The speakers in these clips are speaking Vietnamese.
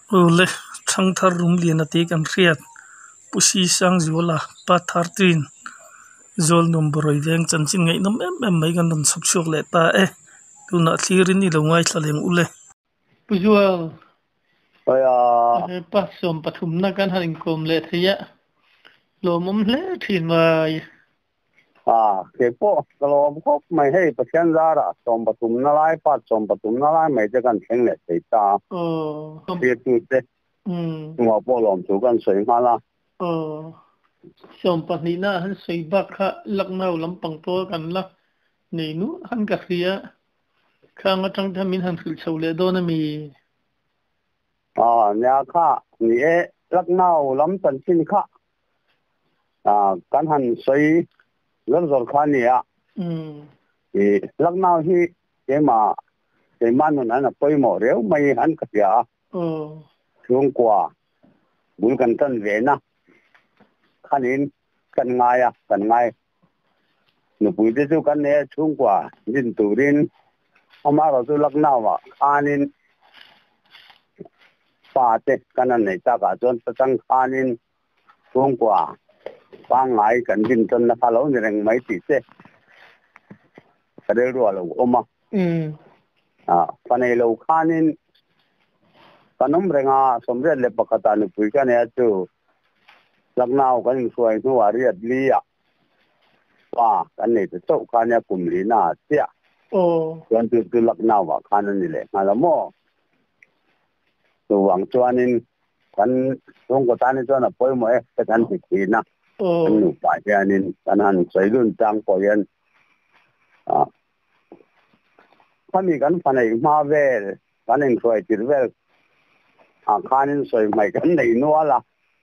le thang thar rum lian ati kan riat pusi sang zola pa thar tin zol num boroi veng chan chin ngai nom em mai kan non suk suk le ta tu na thirin ni lo ngai thaleng ule puzual ơi pa som pathum na kan harin kom le thia lo mom le thin mai cái bộ cái lò bốc mày hay bớt chân ra đó xong bắt tụm nó lại bắt xong bắt tụm nó lại mày chỉ cần xem lệ thì ta biết tu thế mà bộ làm chủ cần soi mà la som pani na han soi bak kha laknau lampang to kan la nei nu han ka khia khang atang thamin han thil chole do na mi nhà kha nhẹ lắc nào lắm tận xin kha căn hẳn soi rất rồi kha nhẹ thì lắc nào thì cái mà nó là quay mỏ réo mày hắn cái gì xuống qua bún cần tân về na khăn in cần ngay nó bùi thế chú cần nè xuống qua nhìn tủ đến ông mà rồi lắc nào mà khăn in pa te kanan nei ta ka chon tatang khanin thung kwa pa ngai kan din ton na phalo ni reng mai ti te kare ro lo oma panai lo khanin kanom renga somre le pakata ni pui ka ne chu laknau kan suai nu ari adlia pa kan nei te chau khania kumli na tia kan tu laknau wa khanan ni le ngala mo tu wang chuanin kan rong ko tani chuan a poimo te kan ti na kan nu pa hianin kan han soilun tang po yan phani kan phanai ma vel kan en soi tir vel khanin soi mai kan nei no ala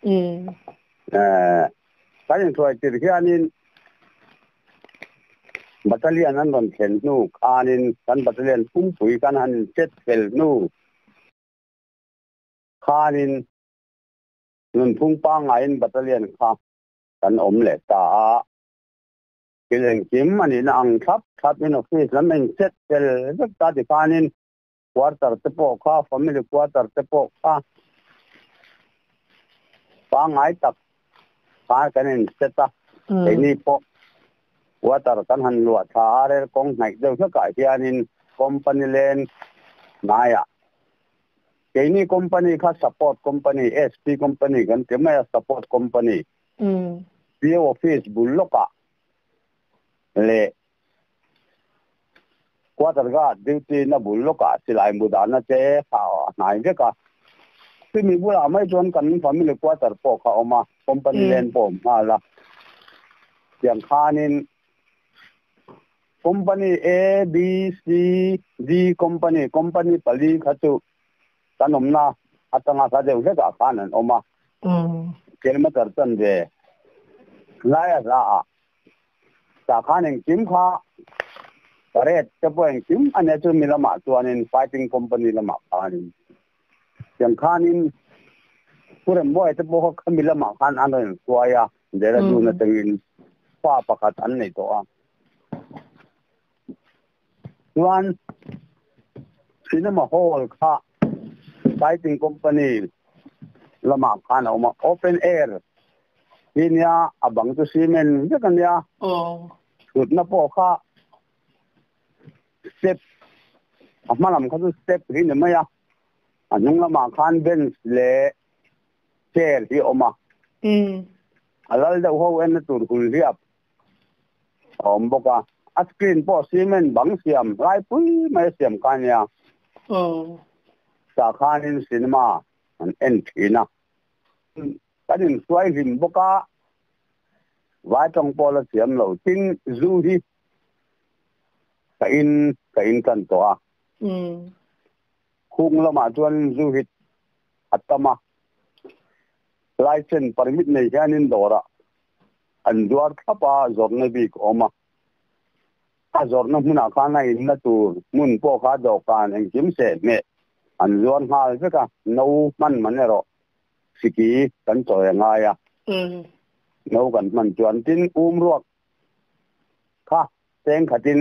kan en soi tir hianin battalion an ron thlen nu khanin kan battalion pui kan han set vel nu khanin nun phung pa ngain battalion kha kan om le ta kileng kim ani na ang thap in office lamen set tel ta di khanin quarter te po kha family quarter te po kha pa ngai tak pa kanin seta ni po quarter kan han lu tha are kong ngai deu ka hianin company len naya cái này company khác support company SP company kan cái mai support company PO office buloka le quarter ga duty na buloka silai mudana che pa nai je ka mi bula mai jon kan family quarter po ka oma company len po ma la yang khanin company A B C D company pali khatu kanom na atanga sa deu ka kanan oma kelma tartan de laya ra sa khanin kim kha kare te poeng kim ane chu milama chuanin fighting company lama khanin yang khanin puram boy te bo kha milama khan anon suaya dera du na tengin pa pakhat an nei to chuan cinema hall kha fighting company lama khan oma open air inia abang tu cement je kan ya sut na po kha step amalam kha tu step ri ne maya anung lama khan bench le chair hi oma alal da ho en tur hul riap boka a screen po cement bang siam rai pui mai siam kan ya sa khanin cinema an enthina kanin suai rim boka vai tong pola siam lo tin zu hi ka in kan to khung lama chuan zu hi atama license permit nei hianin dora an duar thapa zorna bi ko ma a zorna huna khana in na tur mun po kha do kan en kim se me an zuan hal ka no man manero siki kan choi nga ya no kan man chuan tin ruak kha teng khatin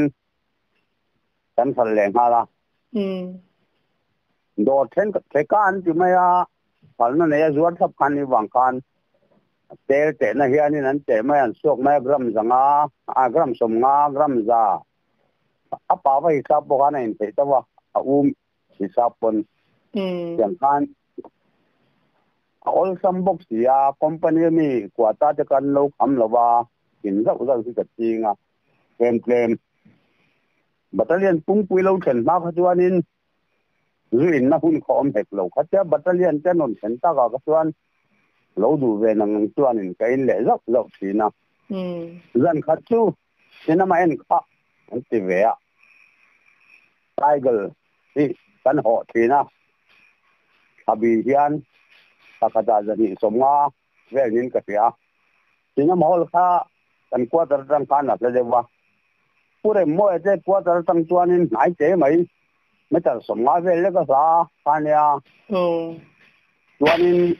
kan phal leng hala do then ka an ti maya พันนั่นเนี่ยจวดทับคันในวังคันเตะเตะนะเฮียนี่นั้นเตะไม่อันสวกไม่กรัมสังกรัมสมงากรัมซาป่าวไปฮิซับบอกกันเองแต่ว่าฮิซับปนอย่างคันall some box ya company mi kwata te kan lo kham lawa in za uzal si katinga claim battalion pungpui lo then ma khachuanin ruin na hun khom hek lo khacha battalion te non then ta ga chuan lo du ve nang chuanin kain le zok zok thina zan khachu cinema en kha anti ve a tiger hi kan ho thina abi hian takada jani somnga velnin ka tia tinga mahol kha kan quarter tang kan na lewa pure mo ete quarter tang chuanin nai te mai metar somnga vel le ka sa kania chuanin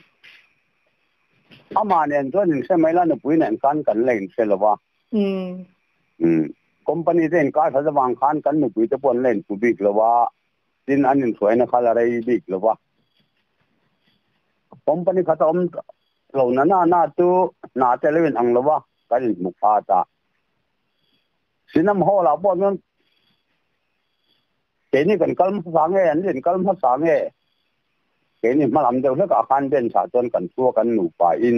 amanen chuanin se mai la na puinen kan lein se lawa company ten ka tha wang khan kan nu pui te pon len pu bik lawa tin anin soina khala rai bik lawa company khata lo na tu na television ang lawa kan mukha ta sinam hola bon non keni kan kalm sange an len kalm sange keni malam de ka khan ben sa ton kan tu kan nu pa in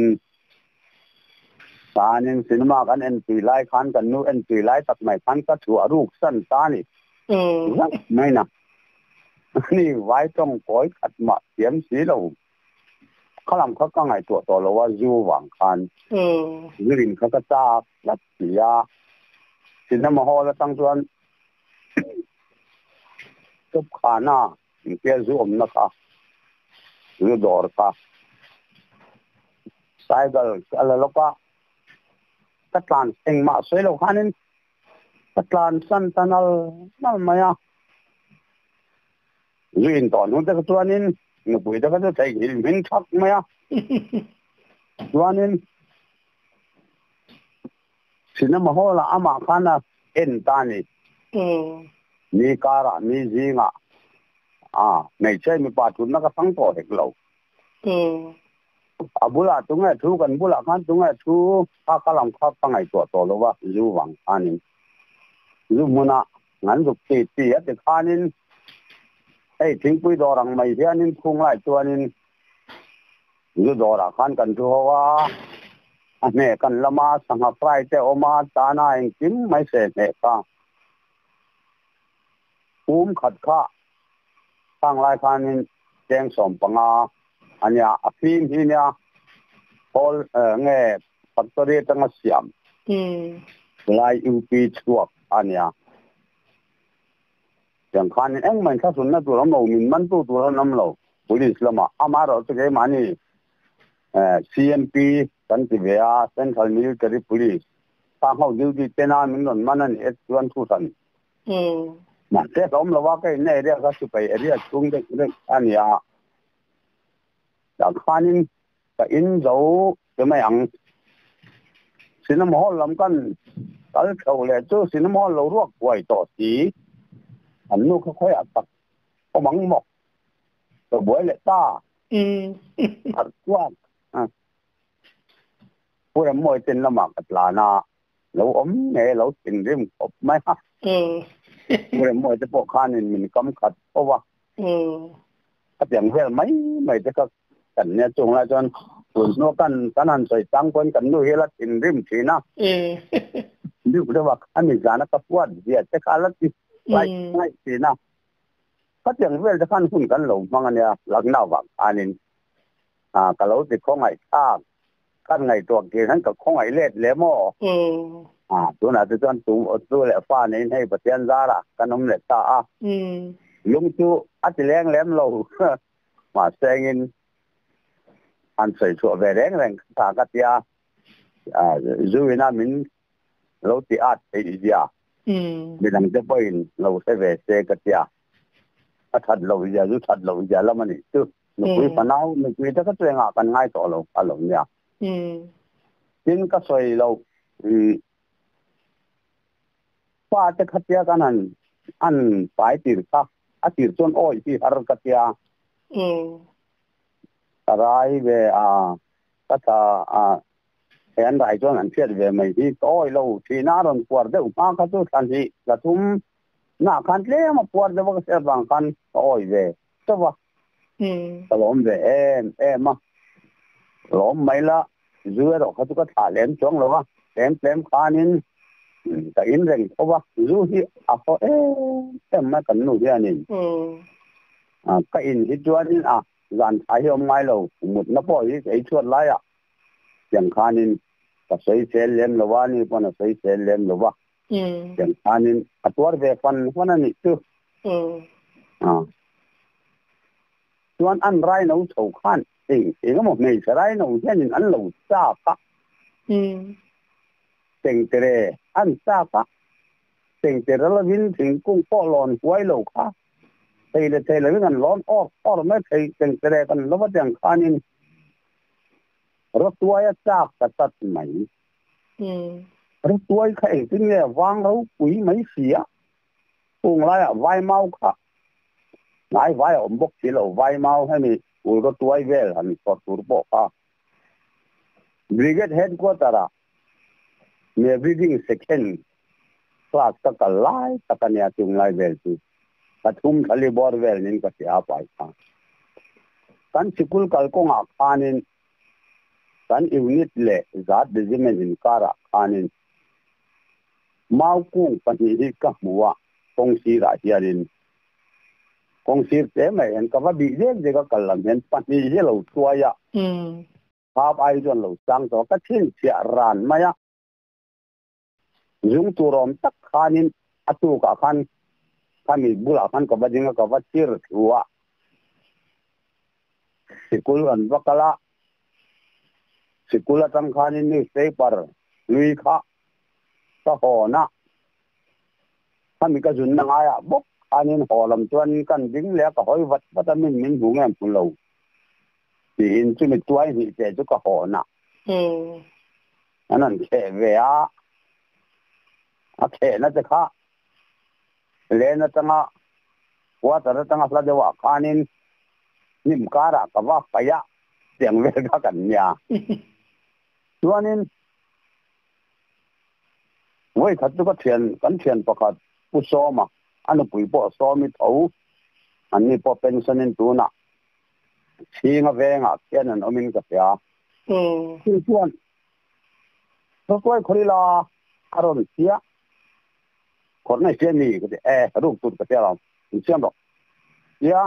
sanin cinema kan en pi lai khan kan nu en pi lai tak mai khan ka thu aruk san ta ni mai na ni vai tong koi khat ma tiam si lo kalam kha ka ngai to lo wa zu wang khan rin kha ka ta lat ya cinema hall tang chuan tup khana ke zu na ka zu dor ka cycle ala loka katlan eng ma soi lo khanin katlan san tanal mal maya rin ton hun ta chuanin nu pui ta ka thai hil min thak maya chuanin cinema hall ama khana en tani ni kara ni zinga nei chai mi pa thun na ka sang to hek lo abula tunga thu kan bula khan tunga thu ka kalam kha pangai to lo wa zu wang anin zu muna ngan duk ti at khanin ei thingpui dorang mai hianin khung lai chuanin zu dora khan kan thu wa ane kan lama sanga frai te oma tana eng kim mai se ne ka khat kha tang lai khanin teng som panga anya afim hinya hol nge factory tanga siam lai up chuak anya yang khanin eng man kha sun na tu lam lo min man tu nam lo police lama amaro te ke mani CMP kan ti vea Central Military Police ta hau duty tena min non manan S1 thu san ma te dom lo wa kai ne ria ka su pai area chung de ania da khanin ka in zo ke mai ang sinam hol lam kan kal thau le chu sinam hol lo ruak wai to ti an nu kha khoi atak ko mang mo to boi le ta ar kwa pura moi tin la mak atla na lo nge lo tin rim op mai ha pura moi te po khanin min kam khat owa at yang vel mai te ka kan ne chung la jon tun no kan an soi tang kon kan nu hela tin rim thina ni ku wa ani jana ka puat dia te ka la ti lai thina ka yang vel te kan hun kan lo mangania lag na wa anin ka lo ti khong ai ta kan ngai to ke han ka khong ai let le mo tu na te ton tu le fa nei nei patian zara kanom le ta lung chu atileng lem lo ma sengin an sai chu ve reng ta ka tia zuina min lo ti at e dia bilang te poin lo se ve se ka tia that lo ya zu that lo ya la mani tu no pui panau no pui ta ka trenga kan ngai to lo a lo nya tin ka soi lo pa te khatia kanan an pai tir ka a tir chon oi ti har ka tia rai về tất cả hiện đại cho anh biết về mấy thì tôi lâu thì nó còn quật được mà cái chỗ thành thị là chúng nó khăn lẽ mà quật được cái xe bằng khăn tôi về cho vào lộn về em mà lộn mấy là dưới đó cái chỗ thả lém xuống rồi lém khăn in cái in rằng cho vào dù thì có em mà cần nuôi gia đình cái in thì cho nên dàn thái hôm mai lâu một nó bỏ đi cái chuột lại chẳng khăn in cái sấy xe lem lâu anh đi còn sấy xe lem lâu chẳng khăn in cái tuột về phần anh đi chứ tuan ăn rai nấu chầu khan thì cái một ngày sẽ rai nấu thế nên ăn lẩu cha pa tình tere ăn cha pa tình tere là vin tình cung po lon quay lẩu kha thì là cái ngành lon mấy thì tình tere còn nó vẫn đang khan in rất tuổi cha cả tật mấy rất tuổi khai cái nghe vang lâu quý mấy xía cùng lại vai mau kha nãy vai ông bốc chỉ là vai mau hay mi ủi có tuổi về là mình có tuổi bộ à brigade headquarter me breathing second class ka lai ta nya chung lai về tu pathum khali bor về nên có thể áp phải kan sikul kal ko nga khanin kan unit le zat regiment in kara khanin mau kung pani hi ka muwa kong si ra hiarin kong si te mai en ka va bi je ka kalam en pani hi lo tuaya hap ai don lo sang to ka thin sia ran maya jung turom tak khanin atu ka khan kami bula khan ka badinga ka va tir thuwa sikul an vakala sikula tam khanin ni paper lui kha ta ho na kami ka jun na aya bok anin holam tuan kan ding le ka hoi wat vitamin min bu ngam pun lo ti in chu mi tuai hi te chu ka ho na anan ke ve a ke na te kha le na tanga wa ta tanga la de wa khanin nim kara ka wa pa ya tiang ve ka kan nya tuanin voi khat tu ka thian pakhat pu so ma anu pui po so mi thau ani po pension in tu na chinga venga kenan omin ka ya tuan to koi khorila aron sia khorna se ni ko de ru tu ka ya siam do ya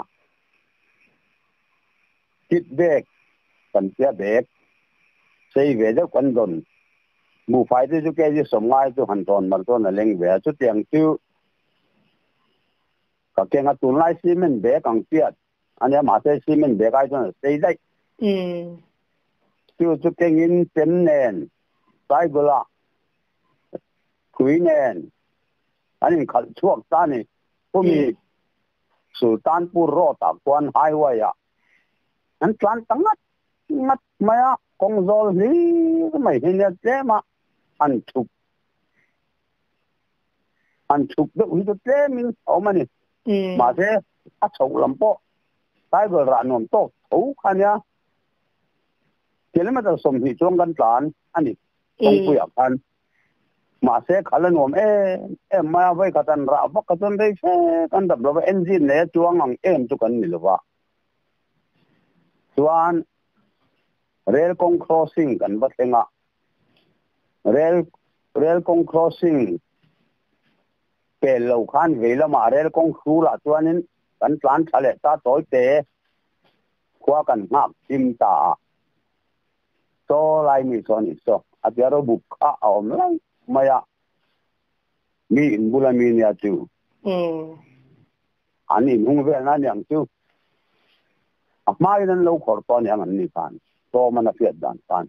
kit bek kan sia bek sei ve da kan don mu phai de ju ke ji som ngai tu han ton mar ton na leng ve chu tiang chu ka ke nga tu lai cement be kang piat ania ma se cement be kai ton sei dai chu ke ngin pen nen sai gola kuinen ani khal chuak ta ni pumi sultanpur ro ta kwan highway ya an tlan tangat ngat maya kongzol hi mai hinya tema an thuk de ui te min omani ma se a chou lampo tai gol ra nom to thou khania kilometer som hi chong kan tlan ani kong pu ya kan ma se khalan nom ma vai ka tan ra ba ka tan dei se kan dab lo engine ne chuang ang em chu kan ni lo wa chuan rail kong crossing kan ba thenga rail kong crossing ke lo khan ve la ma rail kong khu la chuanin kan plan thale ta toy te khwa kan ngap tim ta so lai mi so ni so apiaro buk a om lai maya mi in bula mi ya chu ani hung ve na nyang chu mai nan lo khor to ni an ni kan to man apiat dan kan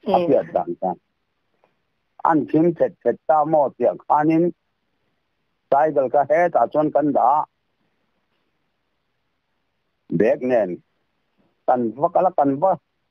an thim thet ta mo tiang khanin cycle ka he ta chon kan da bek nen kan vakala kan va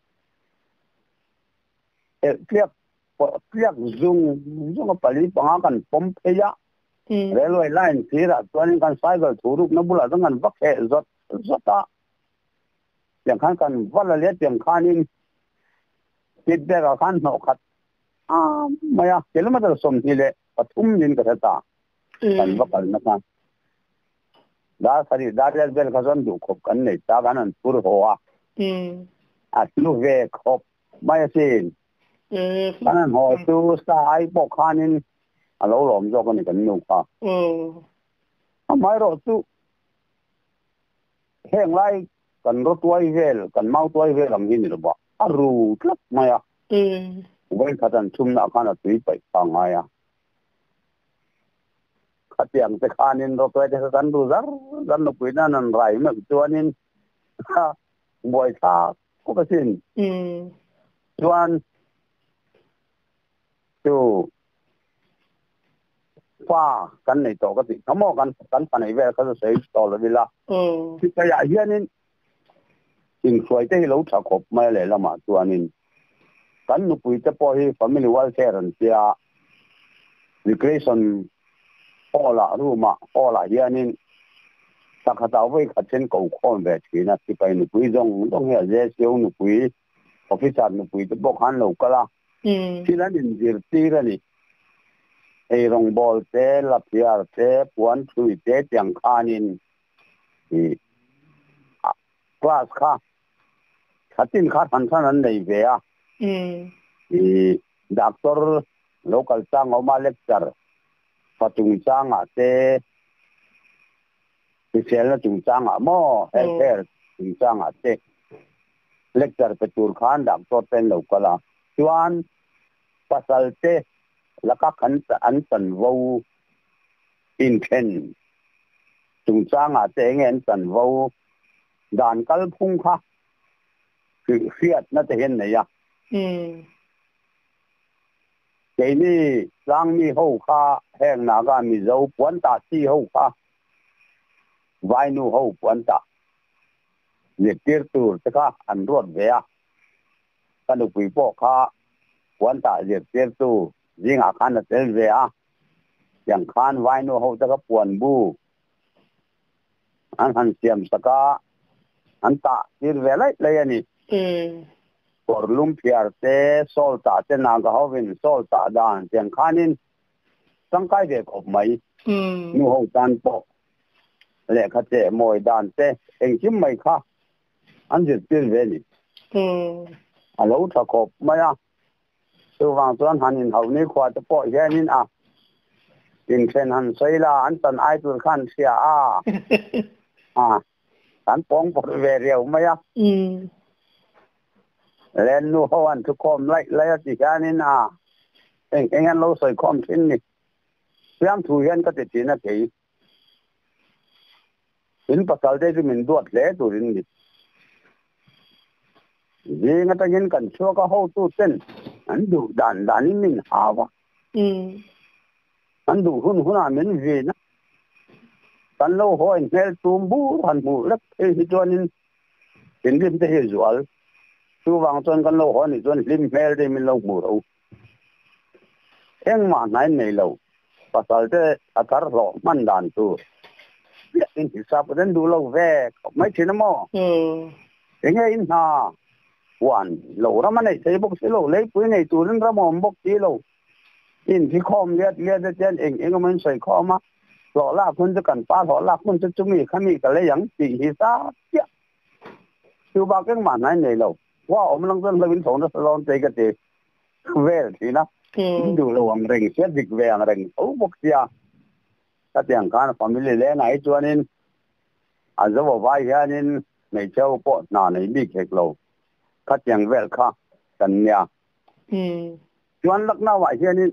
kliak zung pali panga kan pom pheya railway line thira chuan kan cycle thuruk na bula dangan vak he zota อย่างขั้นกันวันละเลียดอย่างขั้นนี้คิดได้กับขั้นหนอขัดไม่อะเดี๋ยวมันจะสมทีเลยปฐุมยินกับตากันว่ากันนะครับดาสรีดาเรียนเบลขจันดูขบกันเนี่ยจากนั้นพูดหัวลูกเวกขบไม่สิ้นนั้นหัวตู้สายปกขานินเราหลอมจกันนี่กันนุ่งค่ะไม่รอตู้แห้งไรกันรถตัวเวลกันเมาตัวเวลหลังนี้หรือเปล่ารู้ครับไม่อะเว้นขจันชุ่มหน้ากันตุยไปฟังไงอะขัดยังจะขานินรถตัวจะกันดูซะกันนุกุยนั่นไรเมื่อตัวนินบ่อยท่าก็กระสินส่วนจูฟ้ากันในตัวก็ติทั้งหมดกันภายในเวลาเขาจะใช้ต่อเลยเวลาที่ขยะเฮียนินจึงสวยที่เราถักขบไม่เลยละมาตัวนินกันนุกุยจะพอให้ family welfare เสีย recreation พอละรู้มาพอละเฮียนินสักครั้งไว้ขัดเช่นกูข้อมแบบที่นั่นที่ไปนุกุยต้องเฮียเจสิวนุกุยออฟฟิศนุกุยจะบอกหันลูกก็ละที่นั่นอินดีร์ตีกันนี่ไอ้รองบอลเตะลับยาเตะปวนชุยเตะยังขานินคลาสค่ะขัดทิ้งขาดหันท่านั้นในเวียด็อกเตอร์ local จ้างออกมาเลคเชอร์ปัจจุบันจ้างเตะที่เชลล์จุงจ้างหม้อเอลเทอร์จุงจ้างเตะเลคเชอร์ไปจูร์ขันด็อกเตอร์เป็น local ชวนปัสสาวะเตะแล้วก็ขันอันสันวูอินเทนจุงจ้างเตะเงินสันวูด่านกัลพุ่งค่ะคือเสียดน่าจะเห็นไหนอะเจนี่ร่างมีหูค่ะแห้งหนาการมีเจ้าปวนตาที่หูค่ะไว้นูหูปวนตาเรียกเตี้ยตูดค่ะอันรวดเวียกันดูปีโป้ค่ะปวนตาเรียกเตี้ยตูยิงอาคารเตลเวียอย่างคานไว้นูหูจะก็ปวนบูอันหันเสียมสกาอันตาที่เวลาเลยนี่ปอร์ลุมพิอาร์เตโซลตาเตนากาฮวินโซลตาดานเตียงขานินสังกัยเด็กออกไหมนูหูตันปอกเละขเจมวยดานเตเองชิมไม่ค่ะอันจุดที่เวนี่ฮัลโหลถ้าขบไม่อะตัววางส่วนหันหินเขานี่ขวาจะปอกแค่นินอ่ะยิงเช่นหันไซลาอันตันไอตัวขันเสียสันปองปอดเวเรียวไหมอ่ะเล่นนู่นวันทุกคนไล่ติดานี่นะเองงั้นเราใส่ความทิ้งนี่พยายามถูกยันก็ติดนะพี่ถึงภาษาได้ที่มันดวดเละตัวนี้ยิงก็ยิงกันชัวก็เข้าตู้เต้นอันดูด่านนี่มันหาวะอันดูหุ่นอ่ะมันเวนะกันเราหัวเห็นตูมบูหันมูแล้วไอ้ตัวนี้เป็นเรื่องที่เหตุตัววางจนกันเราหัวนี่จนริมเมลได้มันเราหมูเราเอ็งมาไหนในเราภาษาเจ้าอัตราหล่อมันด่านตัวเรื่องที่ทราบเรื่องดูเราแวกไม่ใช่นะมั้งเอ็งไงอินหาวันเราเรามันไอ้ใช้บุกเสลเลยปุ้ยในตัวนั้นเรามองบุกที่เราอินที่คอมเลียดเจนเอ็งก็มันใส่คอมาหล่อลากคนจะกันป้าหล่อลากคนจะจุ่มขมิ้นกันเลยอย่างสิ่งที่ทราบเยอะตัวบ้าเอ็งมาไหนในเราว่าผมลังต้นเราเป็นสองนักร้องใจกันเองเวลทีนะดูเราอังเริงเสียดิกเวอังเริงโอ้บุกเสียถ้าเตียงการความมิเลเลนไหนตัวนี้อาจจะว่าไว้แค่นี้ในเจ้าปอดหนาในบิ๊กเฮกเราถ้าเตียงเวลค่ะกันเนี่ยชวนลักหน้าไว้แค่นี้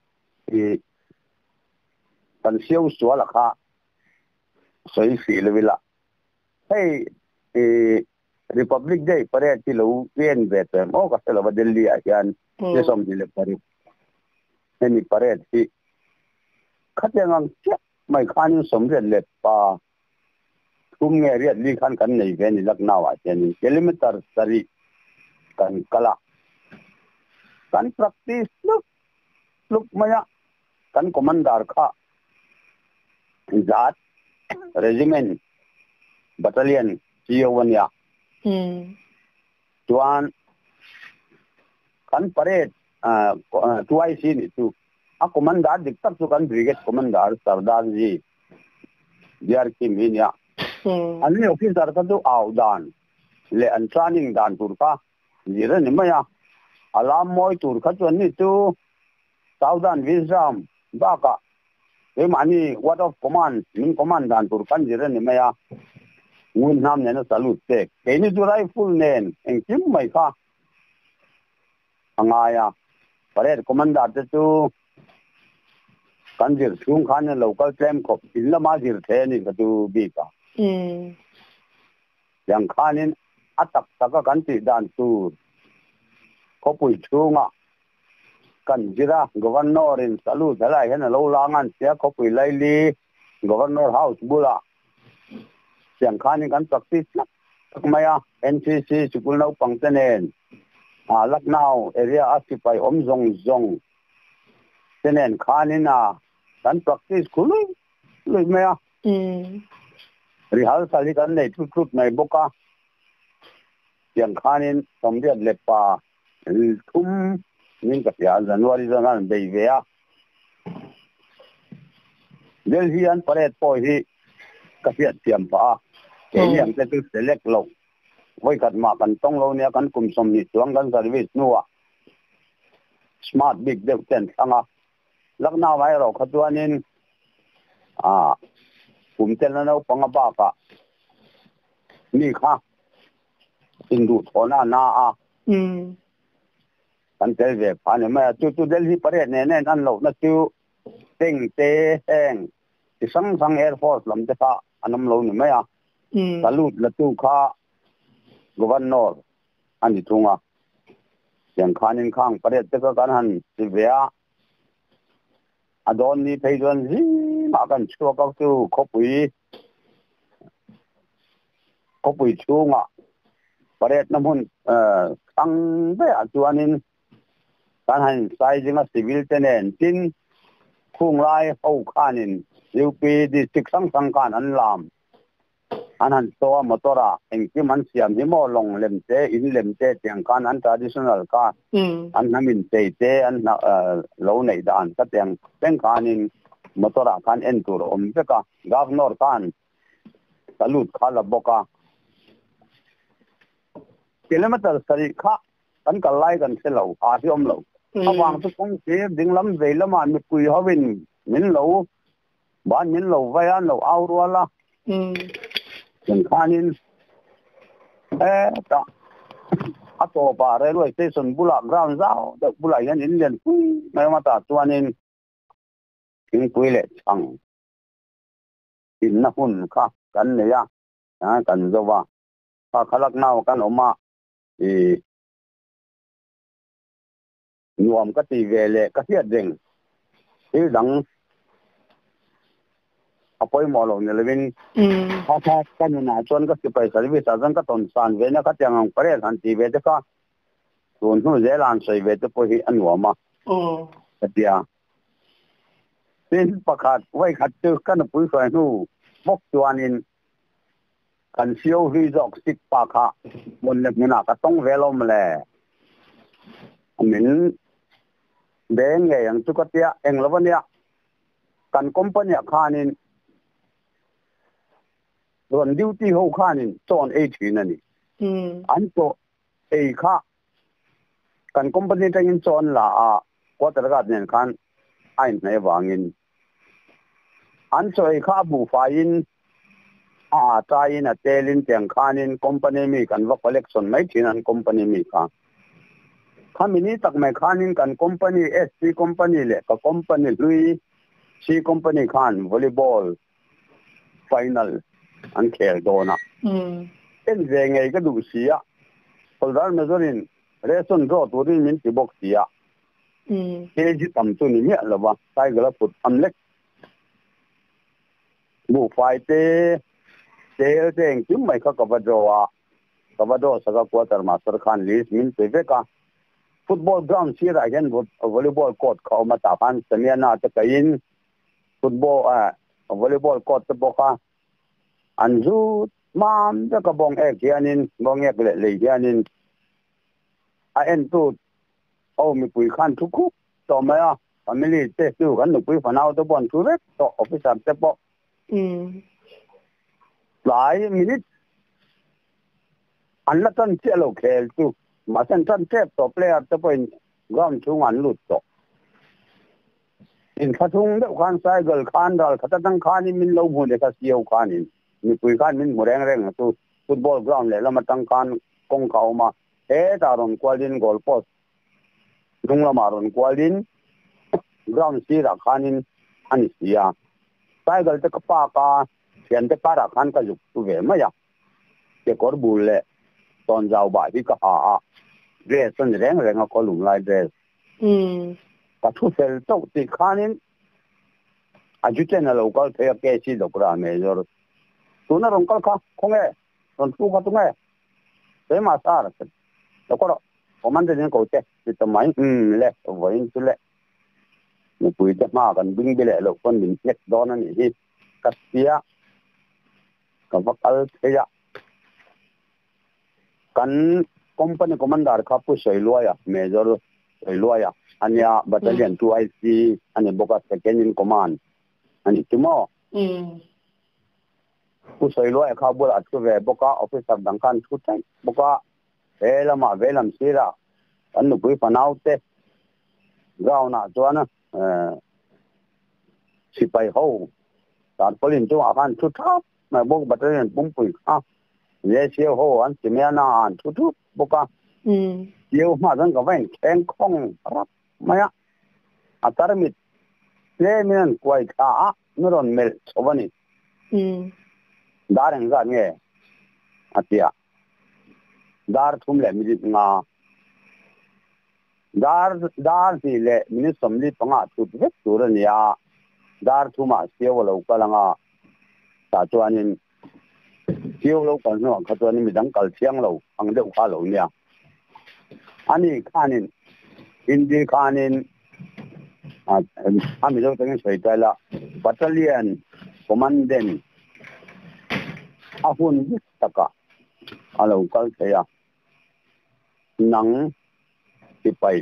กันเชี่ยวสัวละค่ะสวยสีเลยเวลาให้Republic Day paradeที่เราเวียนเวทโอ้ก็สลับเดลีอาจารย์จะสมดีเลยparadeนี่paradeที่ขัดยังเชื่อไม่ขันสมเด็จเลยป่าทุ่มเงี้ยเรียดลีขันกันในเวนิลักนาวอาจารย์kilometer sari kan kala kan practice look maya kan commander kha zat regiment battalion Cia chuan kan paret tuai sin itu a commander dik tak chu kan brigade commander Sardar ji diar kim hinia ani officer ka tu audan le an training dan turka jira ni maya alam moi tur kha chuan ni tu Southern Wisdom baka e mani what of command min command dan turkan jira ni maya ngun nam ne na salute te ke ni tu rifle nen eng kim mai kha angaya paret commander te tu kanjir chung khan local claim ko illa ma jir the ni ka tu bi ka yang khanin atak taka kan ti dan tu ko pui chunga kan jira governor in salu dala hen lo langan sia ko pui laili governor house bula yang khanin kan practice na maya NCC school no pangtenen Lucknow area occupy zong tenen khanina kan practice kulu lui maya rehearsal kan nei tut nei boka yang khanin somdiat lepa thum nin ka ya January zangan beivea Delhi an paret po hi ka fiat tiam pa ke yang te tu select lo voi kat ma kan tong lo ne kan kum som ni tuang kan service nuwa smart big dev ten anga Lucknow vai ro khatuanin kum tel na no pangaba ka ni kha Hindu thona na kan tel ve phane ma tu Delhi pare ne an lo na tu teng te heng ti sang air force lam te kha anam lo ni ma ya salut la tu kha governor ani thunga yang khanin khang pare te ka kan han ti ve a adon ni pheidon ji ma kan chu ka tu khopui chunga paret namun ang be atuanin kan han sai jinga civil tenen tin khung lai ho khanin UP district sang kan an lam anan to motora engki man siam hi mo long lemte in lemte tiang kan an traditional ka an namin te an lo nei dan ka tiang teng kanin motora kan entur beka governor kan salut khala boka kilometer sari kha kan kalai kan selo hiom lo awang tu kong se dinglam veilama mi pui hawin min lo ban min lo vayan lo awrwala yang khanin ta ato pa railway station bula ground zao da bula yan indian mai mata tuanin king puile chang in na hun kha kan ne ya kan zowa pa khalak naw kan oma nuam ka ti vele ka sia ding dang apoi molo ne levin ha kan na chon ka pai service azan ka ton san ve na ka tyang pare han ti ve ka ton hu zealand sai ve te po hi anwama katia tin pakhat wai khat tu kan pui fa nu mok tuanin kan siêu vi dọc sik pa kha mon le muna ka tong velom le min beng nge yang chu ka tia eng lawania kan company khanin ron duty ho khanin chon a thin ani an to a kha kan company tangin chon la quarter ga nen khan ain nei wangin an choi kha bu fa in tayin a telin tiang khanin company mi kan va collection mai thin an company mi kha khamini tak mai khanin kan company SC company le ka company lui C company khan volleyball final an khel dona en ve ngai ka du sia soldar majorin reson ro turin min ti box sia ke ji tam tu ni me lawa sai gala put amlek bu fight teng kim mai ka kabado saka quarter master khan list min peveka football ground sira again volleyball court ka ma ta pan samiana ta kain football volleyball court ta boka anju mam ta ka bong ek hianin bong ek le hianin a en tu o mi pui khan thu khu to ma ya family te tu kan nu pui fanau to bon thu re to officer te po lai minute an la tan che lo khel tu ma san tan te to player te point gam thu an lut to in khathung de khan sai gal khan dal khatang khan in min lo bu de ka siau khan in mi pui khan min mureng reng tu football ground le lama tang khan kong kau ma he daron kwalin goal post lungla maron kwalin ground si ra khan in an sia sai gal te ka pa ka thian te para khan ka juk tu ve ma ya ke kor bul le ton jau ba hi ka a dress an reng reng ko lung lai dress ka thu sel to ti khanin ajuten lo kal the ke si do kra me jor tu na rong kal kha khonge ton tu ka tu nge te ma sar to ko o man de ko te ti to mai le voin tu le ni pui te ma kan bing bi le lo kon min nek don ani hi ka sia ka vakal the ya kan company commander kha pu sei loya major sei loya anya battalion 2IC ani boka second in command ani tumo pu sei loya kha bol at ve boka officer dangkan thutai boka velam sira anu pui panaute gauna chuana sipai ho tar polin chu akan thu thap ma bok battalion pumpui kha ye siêu ho an simena an thu boka siêu ma dang ka ven kheng khong rap maya atarmit semen kwai kha nuron mel chobani dareng ga nge atia dar thum le mi nga dar si le min somli panga tu ve turan ya dar thuma siêu lo kalanga ta chuanin siêu lo kan no ka chuan mi dang kal thiang lo ang deuh kha lo nia ani khanin hindi khanin ami lo teng sei tala battalion commandant ahun taka alo kal thaya nang sipai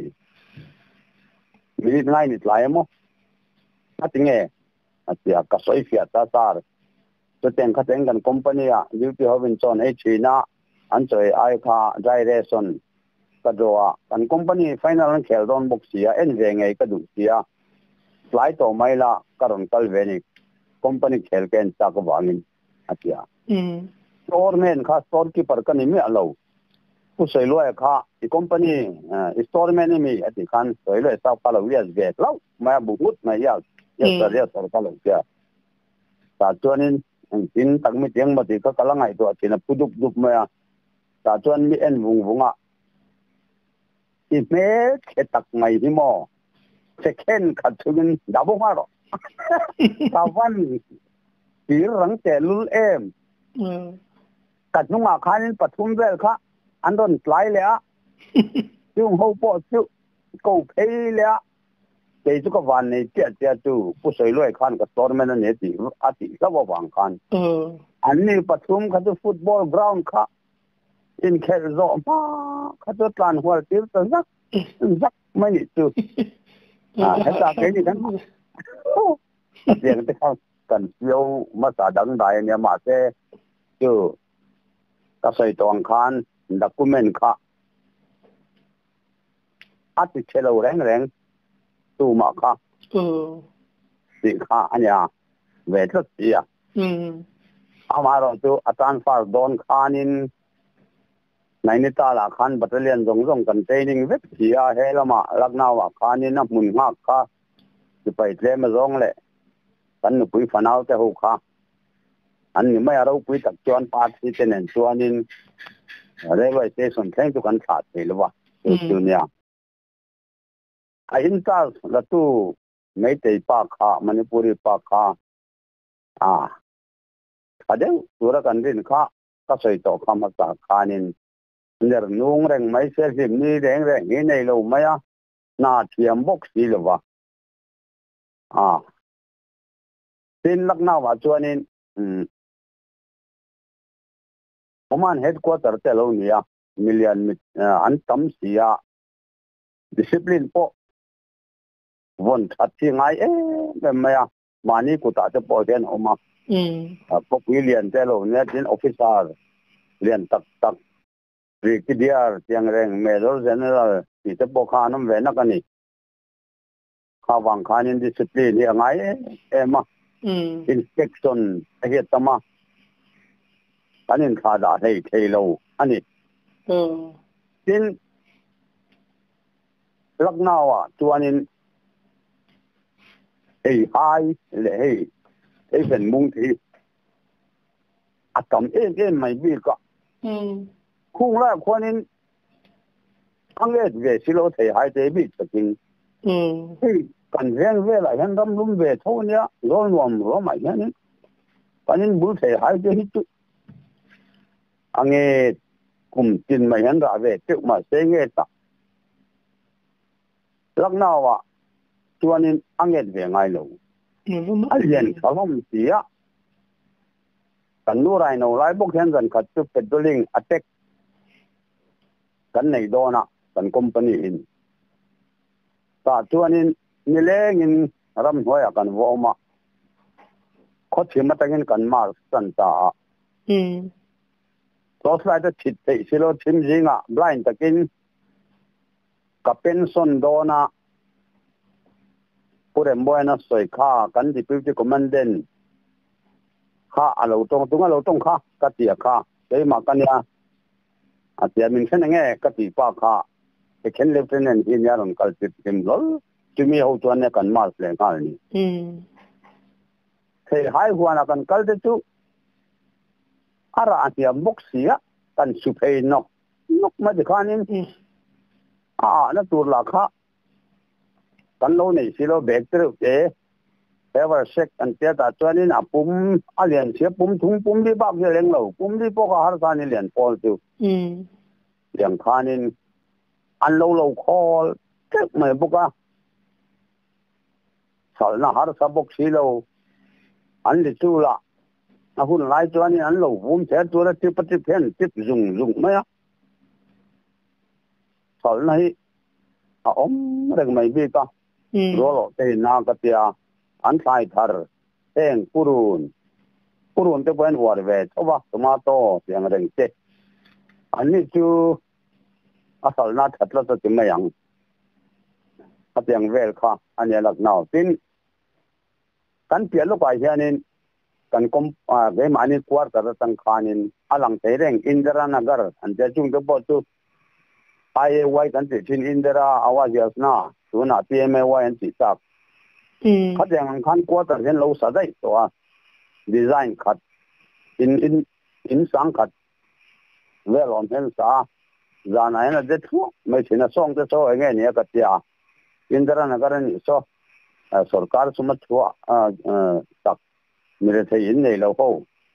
mi ngai ni tlai mo atinge atia ka soi fia ta sar to ten kha ten kan company a UP Robinson e china an choi ai kha direction ka doa kan company final an khel don box sia en ve ngai ka du sia fly to maila karon kal veni company khel ken ta ko wangin atia store men kha store keeper kan ni me alo ku sei lo kha i company store man mi ati khan sei lo sa pa lo yes ve lo ma bu mut ma ya ya sar ka lo sia ta chuanin tin tak mi tiang ma ti ka kalangai to tina puduk duk ma ta chuan mi en vunga i me ke tak mai hi mo second khathun dabu ma ro ta van ti rang te lul em kat nunga khanin pathum vel kha andon tlai le a chung ho po chu ko phei le a ke chu ka van nei tia tu pu sei loi khan ka tournament ne ti ati ka wa wang khan anni pathum kha tu football ground kha in khel zo ma kha tu tlan hwal tir ta zak mai ni tu heta ke ni kan tiang te khan kan siêu ma sa dang dai ne ma se chu ka sei tong khan document kha ati chelo reng tu ma kha si kha anya ve thot sia amaro tu atan far don khanin nainitala khan battalion jong containing vek sia helama lagnawa khanin na mun nga kha sipai tlem zong le kan nu pui fanau te ho kha an ni mai aro pui tak chuan part si tenen chuanin railway station thank you kan tha thelewa tu nia a intal la tu mai te pa kha manipuri pa kha adeu tura kan din kha ka sei to kha ma ta khanin ner nung reng mai se sim ni reng ni nei lo maya na thiam box si lowa tin lakna wa chuanin Oman headquarter te lo nia million an tam sia discipline po von thati ngai maya mani ku ta te po den oma po million te lo nia tin officer lian tak brigadier tiang reng major general ti te po khanam ve na kani khawang khanin discipline hi ngai ema inspection he tama anin khada thei lo ani tin laknawa chuanin hai le ei ben mung thi atam em mai bi ka khung la khonin ange ve silo thei hai te bi chaking kan ven ve la han dam lum ve thonia lom ro mai yani panin bul thei hai te hi tu ange kum tin mai han ra ve te ma se nge ta laknawa chuanin anget ve ngai lo alien khalom sia kan nu rai no lai bok hen zan khat tu petroling attack kan nei dona kan company in ta chuanin nilengin ram hoya kan voma kho thima tangin kan mar san ta Tosai ta chit te silo thim jinga blind takin ka pension dona purem boina soi kha kan deputy commandant kha alo tong tunga lo tong kha ka tia kha ei ma kania atia min chen nge ka ti pa kha e chen lieutenant in yaron kal tip kim lol tumi ho chuan ne kan mar le ngal ni thei hai huana kan kal te tu ara atia boxia kan suphei nok ma de khanin na tur la kha kan lo nei silo bek tre e ever sek an te ta chuanin apum alian che pum thung pum di bak je leng lo pum di po ka har sa ni lian pol tu liang khanin an lo khol tek mai buka sal na har sa bok silo an li tu la a hun lai chuanin an lo vum che tu ra tip pen tip zung maya sal na hi a om reng mai bi ka rolo te na ka tia an sai thar eng purun te pen war ve thoba tomato tiang reng te ani chu asal na thatla ta timayang atiang vel kha ania lak naw tin kan pia lo pai hianin kan kom ve mani quarter tang khanin alang te reng Indira Nagar an te chung te bo tu ai wai kan ti thin Indira awajas na tuna PMAY an ti tak khateng khan quarter hen lo sa dai to a design khat in sang khat well on hen sa zana ena de thu mai thina song te so nge ne ka tia Indira Nagar ni so sarkar sumat thua tak mere thei in nei lo ho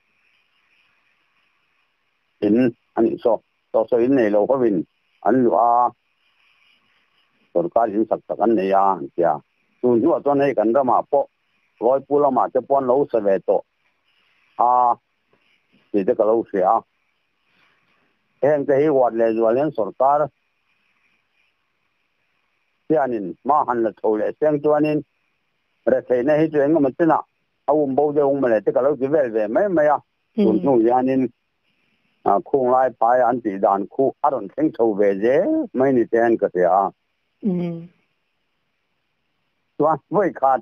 in ani so in nei lo ho win an lu a sarkar in sak tak an nei ya tia tu ju to nei kan ra ma po loi pula ma te pon lo se ve to ti de ka lo sia en te hi wat le zualen sarkar tianin ma han la thole seng tuanin re thei nei hi chu engam tina awum bo de ong male te ka lo ki vel ve mai ya tu nu yanin khung lai pai an ti dan khu aron theng tho ve je mai ni ten ka te a tua voi khat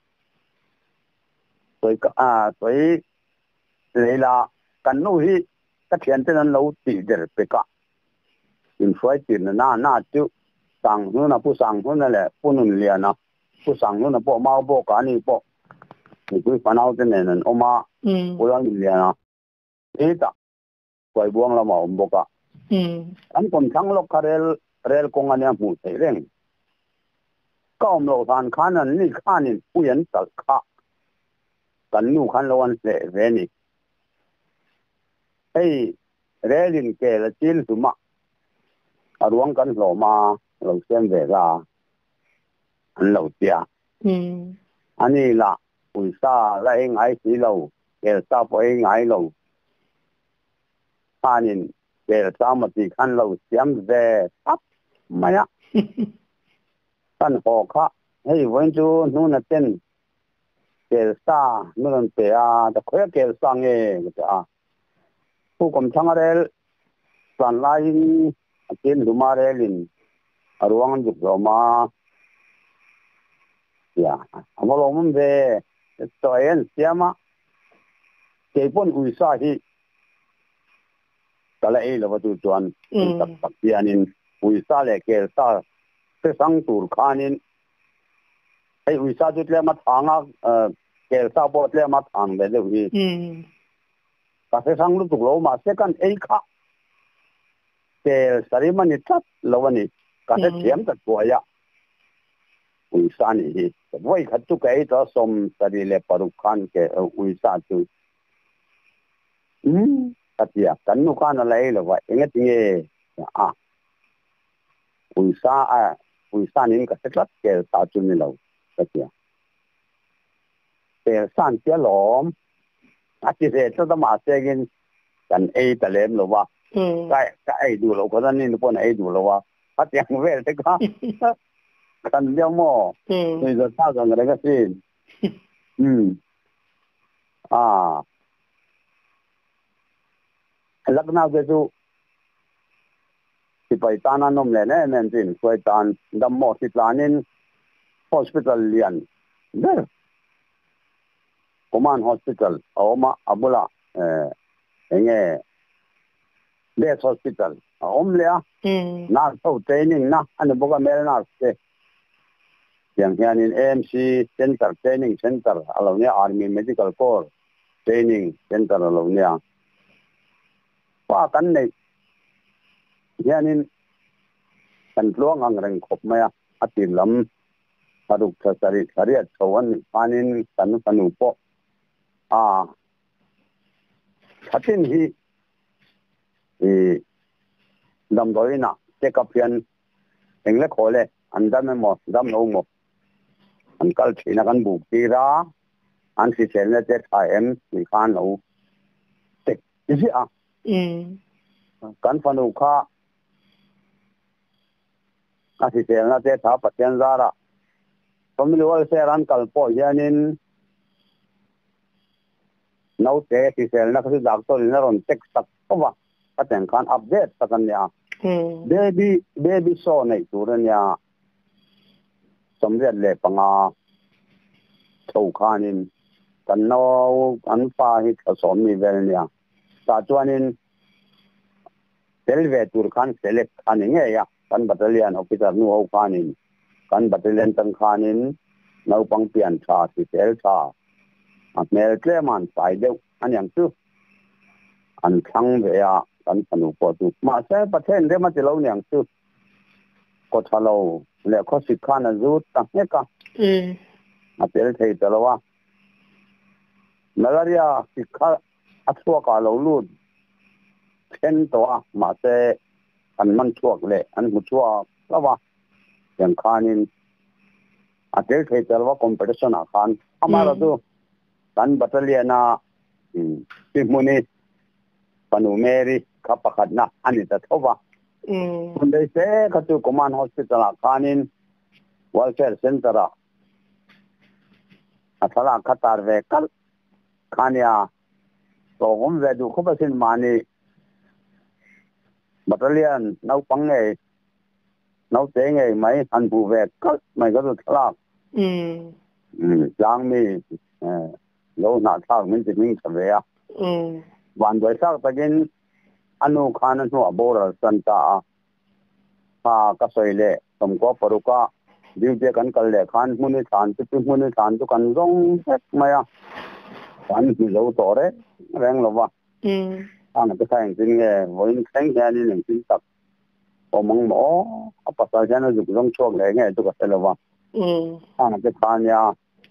toi ka toi leila kan nu hi ka thian ten an lo ti der pe ka in foi tin na chu sang nu na pu sang nu na le punun liana pu sang nu na po mau bo ka ni po ni ku panau ten nen oma pulang liana eta koi buang la ma om bo ka an kon thang lo karel rel kong ania mu thei reng kaum lo than khanan ni khanin uyan tal kha kan nu khan lo an se ve ni ei relin ke la til suma arwang kan lo ma lo sem ve la an lo tia ani la ui sa la eng ai si lo ke sa po eng ai lo anin kel samati khan lo siam ve tap maya kan ho kha hei wen chu nu na ten kel sa nun pe a da khoya kel sa nge ta pu kom changarel san lai akin lumarelin arwang juk roma ya amalomum ve toyen siama kepon uisa hi kala e lo tu chuan tak tak pianin uisa le kel sa se sang tur khanin ai uisa jut le ma thanga kel sa bot le ma thang be le hi ka se sang lu tu lo ma se kan ei kha kel sarimani tat lawani ka se thiam ta tuaya uisa ni hi voi khat tu kai to som sari le paru khan ke uisa tu katia kan nu kana lai lo wa engati a uisa nin ka setlat ke ta chu ni lo katia pe san tia lom ati se to da ma se gin kan e ta lem lo wa ka ai du lo ko dan ni pon ai du lo wa ati ang ve te ka kan dia mo ni da sa ga ga sin lakna ke chu si pai tana nom le ne men tin koi tan dam mo si planin hospital lian der command hospital oma abula enge base hospital omlea na so training na an boga mel na se yang hianin AMC center training center alonia army medical corps training center alonia pa kan nei hianin kan luang ang reng khop maya atilam paruk thasari thariat chawan panin kanu po thatin hi dam doina check up yan engle khole andam mo dam no mo an kal thina kan bu tira an si selna te thaem ni khan lo tek isi kan fanu kha asi selna te tha patyan zara family wal se ran kal po yanin nau te si selna kasi doctor ina ron tek tak wa patyan khan update takan ya baby so nei turan ya somriat le panga thau khanin kan no an pa hi khasom mi vel nia ta chuanin selve tur khan select ani nge ya kan battalion officer nu ho khanin kan battalion tang khanin nau pang pian tha si sel tha mel kleman sai deu an yang tu an thang ve ya kan panu po tu ma se pathen de ma ti lo nyang tu ko thalo le kho si khan zu ta ne ka a tel thei talawa malaria sikha athwa ka lo lut chen to ma se an man chuak le an mu chuak lawa yang khanin a tel thei talawa competition a khan amara du kan battalion a ti muni panu meri khapakhat na ani ta thowaundai se khatu command hospital a khanin welfare center a athala khatar ve kal khania to gom ve du khobasin mani battalion nau pangai nau tengai mai an bu ve kal mai ga du thala lang mi lo na thak min ti ming thave ya wan doi sak tagin anu khan nu abora santa a ka soile tom ko paruka diute kan kal le khan muni than tu kan rong hek maya kan ki lo tore reng lowa ang ta sang tin nge voin khang ya ni ning tin tak omang mo apa sa jana ju rong chok le nge tu ka selowa ang ta khan ya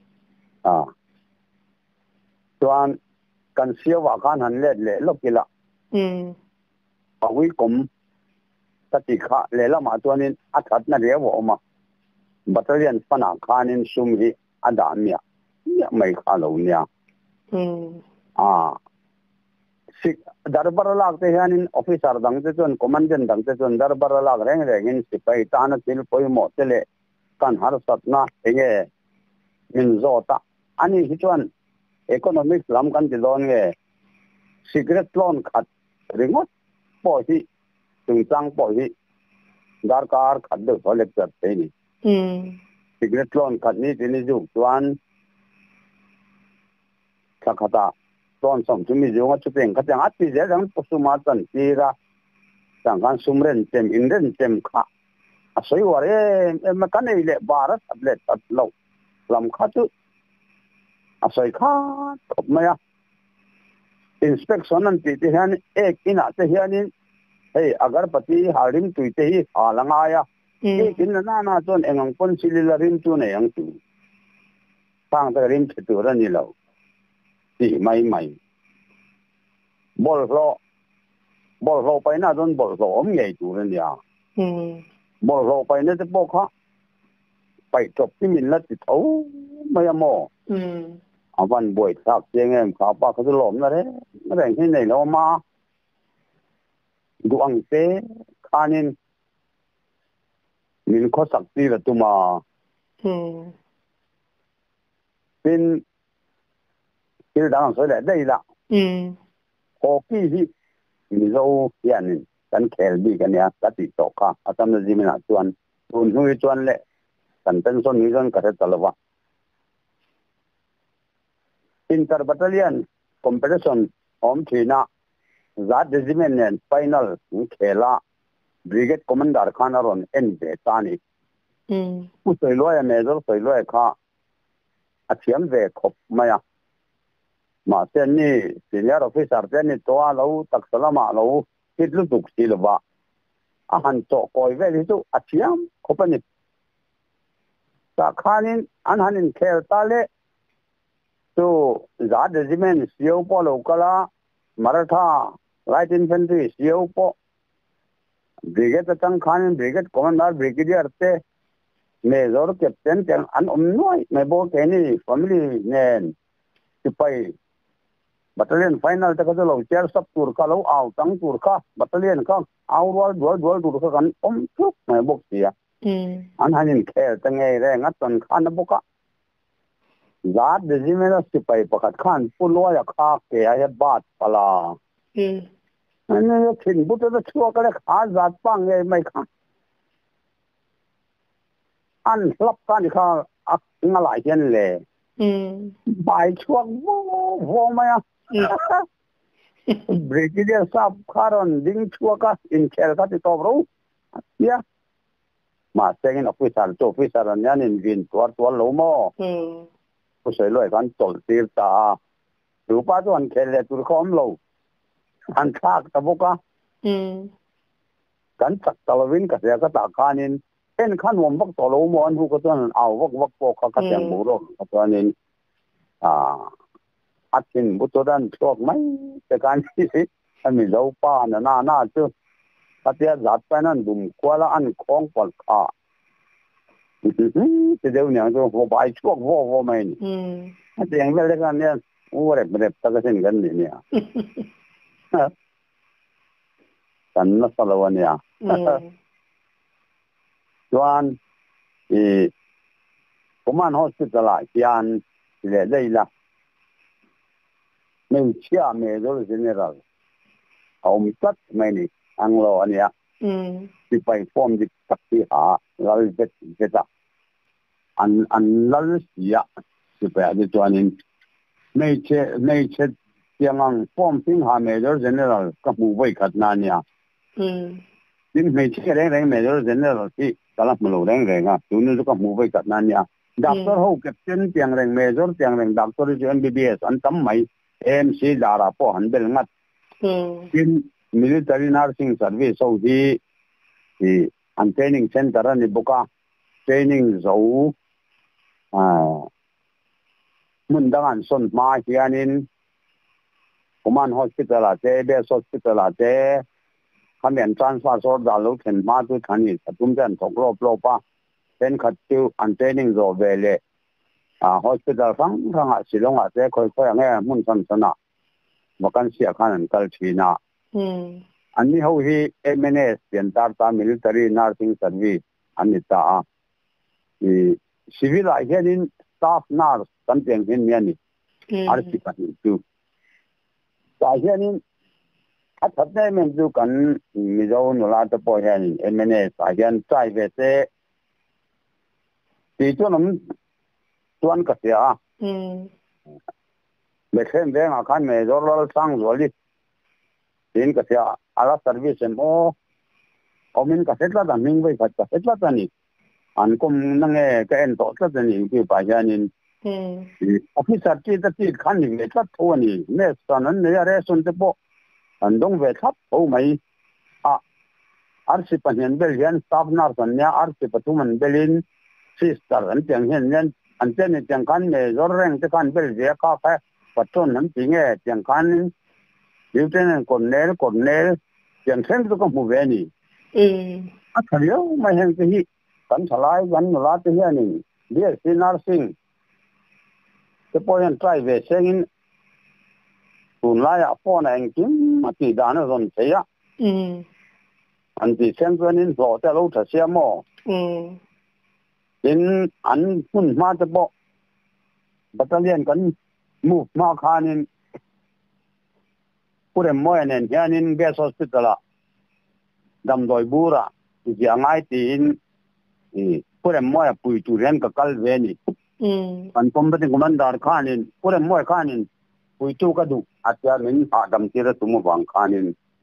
tuan kan siawa kan han le lokila awi kom tati kha le lama tuanin athat na rewo ma battalion pana khanin sumhi adamia ya mai kha lo nia สิดาร์บาร์ลากเทียนินออฟฟิศาร์ดังเตจวนคอมมานเดนดังเตจวนดาร์บาร์ลากแรงอินสิไปตานะทิลปอยหมดเลยกันหาสัตนะเองมินโซตาอันนี้ที่ชวนอีโคโนมิกส์ล้ำกันที่โดนซิกเรตโลนขัดริงหมดปอยที่ถึงจังปอยที่ดาร์การขัดเดือดเล็กจัดเองซิกเรตโลนขัดนี้ที่นี่จุกชวนสักขตาตอนสมจุมีจุงจุดเองขัดยังอัดที่เจ้าผู้สมัตันทีระจังการสุมเรนเต็มอินเรนเต็มข้าสวยว่ามากันนี่เลยบาร์สับเล็ดตัดโลลำขัดจุสวยข้าทบมาinspection nan ti hian ek ina te hianin hei agarpati harim tuite hi halanga ya ekin na chon engang pon sililarim tu ne ang tu tang ta rim chu ra ni lo ti mai bol lo pai na don bol lo om ngei tu ren ya bol lo pai ne te po kha pai chop ti min la ti thau mai moวันบ่อยทักเจงเอ็มขาปากเขาจะหลอมนะเด้ไม่แบ่งที่ไหนแล้วมาดูอังเซ่คานินมีข้อสักทีละตัวมาเป็นที่ดังสวยแหละได้ละโอกี้ที่มีเราเยันกันแคลบีกันเนี่ยตัดติดต่อค่ะอาจารย์จะมีหน้าชวนหุยชวนเลยกันเป็นส่วนนี้ส่วนกระเทตลอดinter battalion competition om thina zat regiment nen final khela brigade commander khanaron en be tani pu soiloya major soiloya kha athiam ve khop maya ma sen ni senior officer ten ni to lo tak salama lo hitlu tuk silwa a han to koi ve li tu athiam khopani ta khanin an hanin khel tale तो Jat regiment सीओपो लोकला Maratha light infantry सीओपो brigade तंग खान brigade commander brigadier ते major captain ते अन उमनोय मेबो केनी फैमिली ने सिपाही बटालियन फाइनल तक तो लो चेयर सब टूर का लो आउ तंग टूर का बटालियन का आउ रोल टूर का कन तुक मेबो सिया अन हनिन खेल तंगे रे ngatan khan boka zat regiment sipai pakat khan puloya kha ke ya bat pala ane thin but da chua kale kha zat pang nge mai kha an hlap kan kha ak ngala hian le bai chuak wo maya brigadier sab kharon ding chuaka in khel ka ti to ro ya ma second officer an yan in vin tuar lo moผู้ช่วยเลยกันตลตีตาหรือป้าตัวอันเคลเลตุรคอมโลอันคากตะบุกะกันจักตะวินกับเสียก็ตาคานินเป็นขั้นวมบักตะโลมอนผู้ก็ตัวนั้นเอาวักโปกกับเสียงบุรุษกับตัวนี้อัดกินบุตรดันชอบไหมแต่การที่อันมีเจ้าป้าน่าชื่อถ้าเทียจัดไปนั่นดุมกว่าละอันคล้องปลดขาจะเดี๋ยวเนี่ยก็หัวใบช่วงหัวไม่เนี่ยแต่ยังไม่ได้กันเนี่ยโอ้เร็บตะกันเส้นกันเนี่ยกันนักสลวันเนี่ยจวนผมมันฮอสพิทอลที่อันเลยได้ละไม่เชื่อเมโดลเจเนอรัลเอาไม่ตัดไม่นี่อังโลอันเนี้ยที่ไปฟอร์มที่ตักที่หาเราจะอันลัลเสียที่ไปอาจจะตัวนี้ไม่เช่ยังอังฟอร์มสิงหาเมโดลเจเนอรัลกับมูไว้ขัดนานเนี่ยนี่ไม่เช่แรงเมโดลเจเนอรัลที่ตลาดมันโหแรงอ่ะตัวนี้ก็มูไว้ขัดนานเนี่ยด็อกเตอร์เขาเก็บเส้นเตียงแรงเมโดลเตียงแรงด็อกเตอร์ที่ MBBS อันตั้มไม่MC ดาราพอหันเบลงัดเป็น military nursing service เอาที่อัน training center นี่บุกะ training zouมุนดังอันส่วนมาเฮียนินผมอัน hospital อาเจเบส hospital อาเจคำเห็น transfer สอดดาวเข็นมาด้วยขันนี่ตุ้มเจนถกรอบป่ะเป็นขัดติวอัน training zouเบลhospital ฟังอ่ะสิลงอาเจค่อยๆอย่างเงี้ยมุนสันสนะ vacancy khan kal thina ani ho hi MNS center ta military nursing service anita civil hianin staff nurse kan teng hin yani arti kan tu ta hianin athate men du kan mizo nula ta po hianin MNS hian trai ve te ti chu nam tuan ka sia le khem ve nga khan me zorol sang zoli tin ka sia ala service mo omin ka setla da ming ve ka setla ta ni an kom nange ka en to tla ta ni ki pa hianin officer ti ta ti khan ni le tla tho ni me sanan ne ya re sun te po an dong ve thap ho mai arsi panhen bel hian staff nurse an nya arsi patuman belin sister an tiang hian an chen ni tiang khan me zor reng te khan bel ve ka ka patron an ti nge tiang khan lieutenant colonel tiang sen to ko mu ve ni a thariyo mai hen te hi kan thalai gan la te hian ni dia nursing te po hian try ve sengin tun la ya phone ang kim ati dana ron theya an ti sen in zo te lo tha sia mo in an hun ma te bo battalion kan move ma khanin pure moy nen hianin base hospital a dam doi bura ya ngai tin pure moy pui tu ren ka kal ve ni an combating commander khanin pure moy khanin pui tu ka du atya min adam tira tumu wang khanin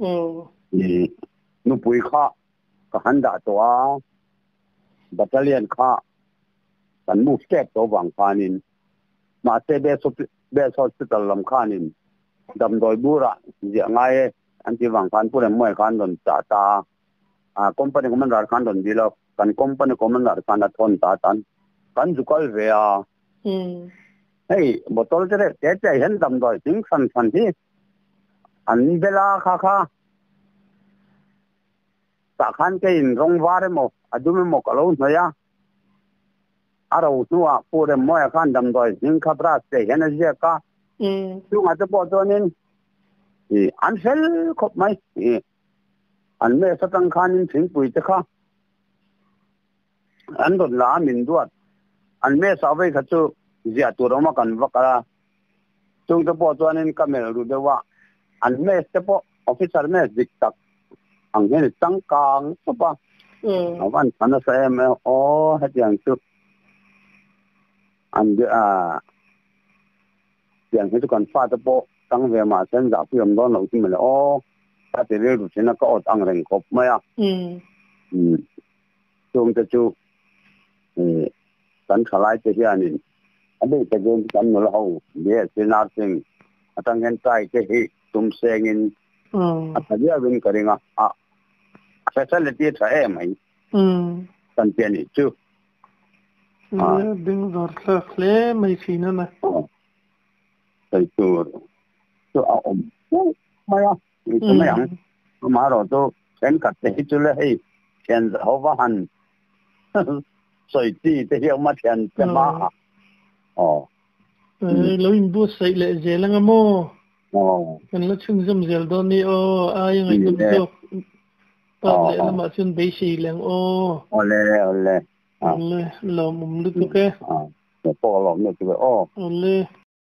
nu pui kha ka handa to a battalion kha kan move step to wang khanin ma te base hospital lam khanin dam doi bura ya ngai anti wang khan pure moy khan don ta company commander khan don dilo kan company commander khan a thon ta tan kan jukal ve a hey botol tere te hen dam doi ting san hi an bela kha ta khan ke in rong ware mo adumi mo kalo noya aro tuwa pure moy khan dam doi ting khabra te hen je ka tu ma te po tonin an sel khop mai an me satang khanin thing pui te kha an don la min duat an me sabai khachu zia turoma kan wakara tung te po tonin kamel ru dewa an me te po officer me diktak ang hen tangkang so pa awan ana sa me o hatiang chu an yang itu kan fa te po tang ve ma sen za piam don lo ti me o ta te re ru chena ka ot ang reng kop ma ya tung te chu kan khalai te hianin abe te gen kan no lo ye sinar sing atang hen tai ke hi tum sengin athadia win karinga facility tha e mai kan piani chu ding zor khle mai sina na tai tu maya tu mayang ma ro to sen kat te chu le hei chen ho wa han soi ti te hiao ma chen te ma lo in bu sai le zelang mo kan la chung zam zel do ni ai ngai tum to pa le ma chun be si leng ole lo mum lu tu ke po lo no tu ole